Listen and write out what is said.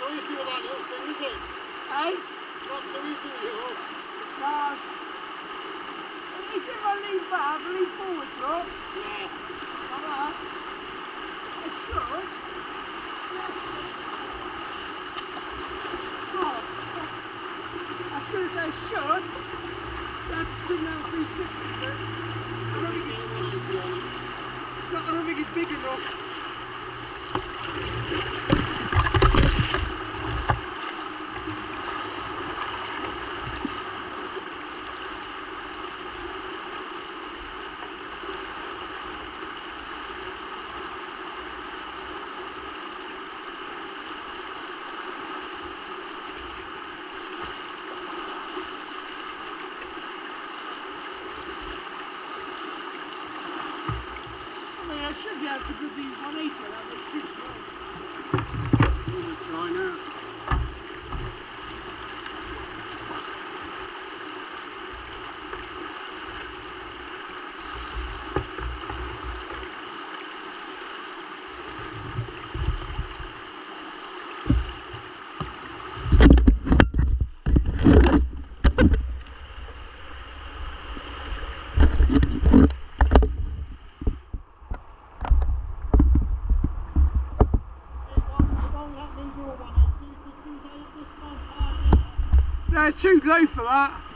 easy with that little thing, is it? Eh? Not so easy with yours. No. It's if I lean back, I lean forward, look. Yeah. Like that. I should. Oh. I was going to say should. You have to spin down 360, but I don't think it's big enough. I should be able to do these 180, that makes 6 more. I'm going to try now. No, it's too low for that.